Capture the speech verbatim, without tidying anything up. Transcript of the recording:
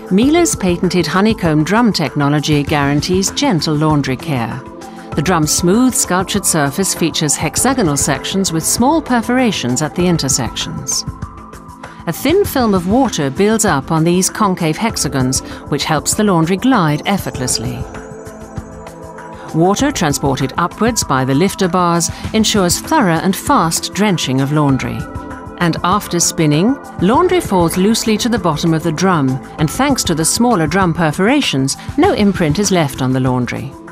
Miele's patented honeycomb drum technology guarantees gentle laundry care. The drum's smooth, sculptured surface features hexagonal sections with small perforations at the intersections. A thin film of water builds up on these concave hexagons, which helps the laundry glide effortlessly. Water transported upwards by the lifter bars ensures thorough and fast drenching of laundry. And after spinning, laundry falls loosely to the bottom of the drum, and thanks to the smaller drum perforations, no imprint is left on the laundry.